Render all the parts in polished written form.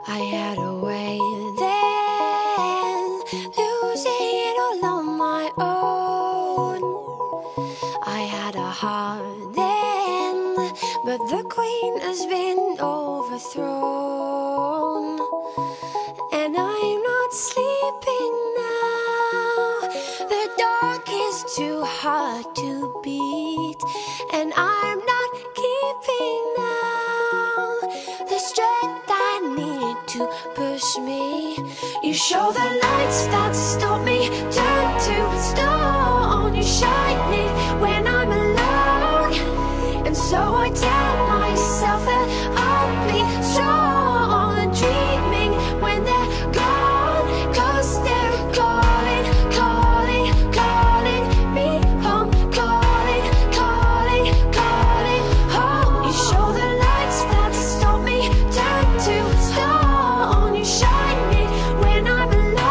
I had a way then, losing it all on my own. I had a heart then, but the queen has been overthrown. And I'm not sleeping now, the dark is too hard to beat. And I'm not keeping now the strength I need to push me. You show the lights that stop me, turn to stone. You shine it when I'm alone, and so I tell myself that I'll be strong. And dreaming when they're gone, 'cause they're calling, calling, calling me home. Calling, calling, calling home. You show the lights that stop me, turn to stone. You shine it when I'm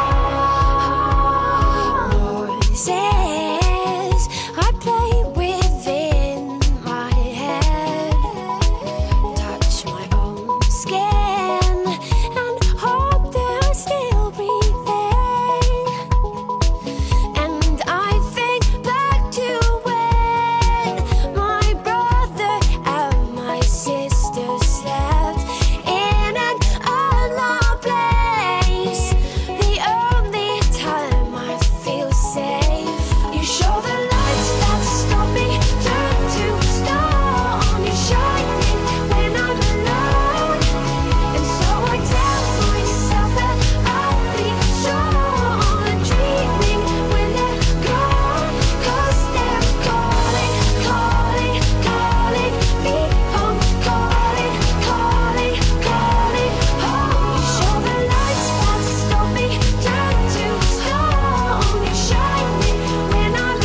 alone. Voices I play within my head, touch my own skin and hope they're still breathing. And I think back to when my brother and my sister slept in an unknown place, the only time I feel safe. You show the lights that stop me, turn to stone. You shine it when I'm alone, and so I tell myself that I'll be strong. And dreaming when they're gone, 'cause they're calling, calling, calling me home. Calling, calling, calling home. You show the lights that stop me, turn to stone. You shine it when I'm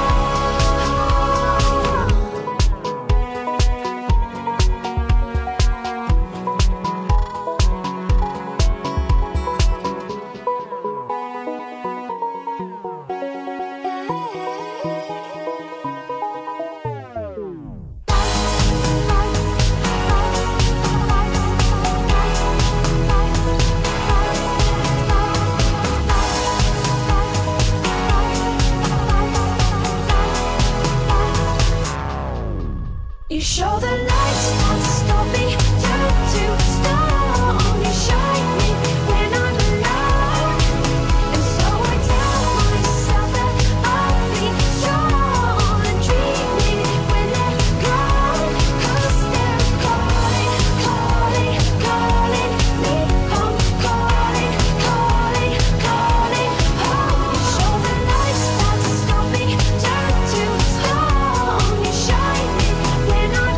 alone. You show the lights that stop me, turn to stone. You shine me when I'm alone, and so I tell myself that I'll be strong. And dreaming when they're gone, 'cause they're calling, calling, calling me home. Calling, calling, calling home. You show the lights that stop me, turn to stone. You shine it when I'm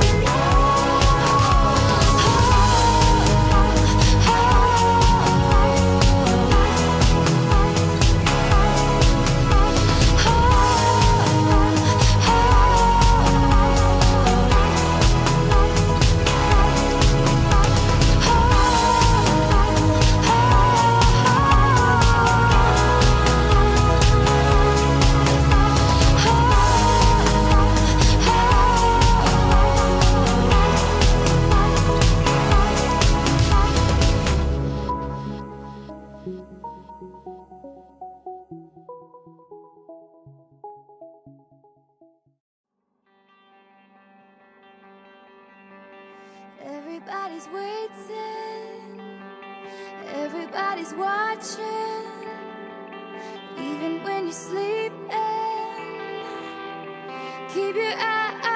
Everybody's waiting, everybody's watching, even when you're sleeping. Keep your eyes